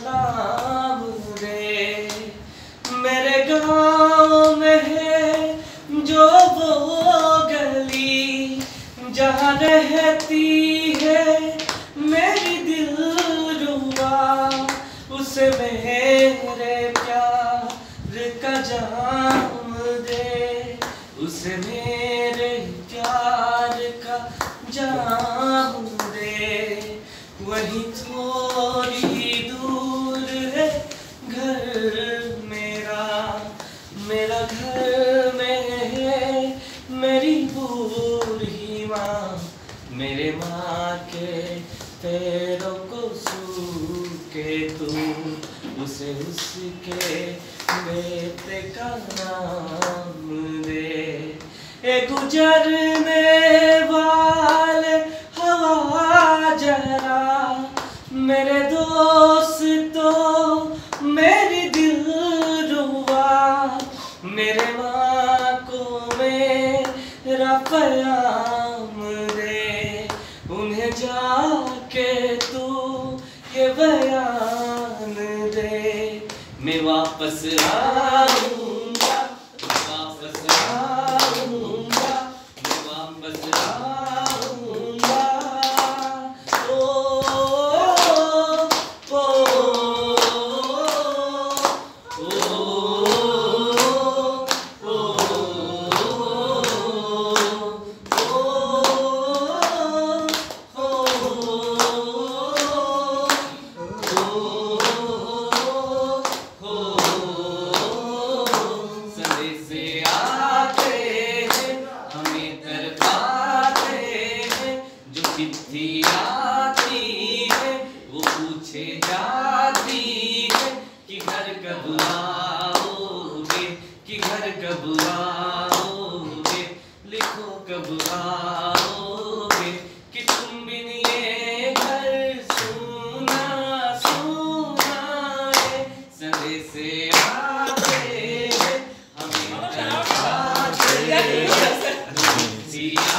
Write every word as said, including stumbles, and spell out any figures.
सलाम दे। मेरे गाँव में है जो वो गली जहाँ रहती है मेरी दिलरुबा, उसे मेरे प्यार का जाम दे, उसे मेरे प्यार का जाम दे। वही थोड़ी दूर है घर मेरा, मेरा घर में है मेरी बूढ़ी माँ, मेरे माँ के पैरों को सूखे तू, उसे उसके बेटे का नाम दे। ए गुजरने वाले हवा जरा मेरे दोस्तों मेरी दिलरुबा, मेरे माँ को मेरा पैगाम दे, उन्हें जाके तू ये बयान दे। मैं वापस आऊंगा, वापस आऊंगा, मैं वापस आऊंगा। ओ ओ चिट्ठी आती है वो पूछे जाती है कि घर कब आओगे, कि घर कब आओगे, लिखो कब आओगे, कि तुम बिन ये घर सुना सुना है। संदेश से आते हैं हमें तरफाते हैं,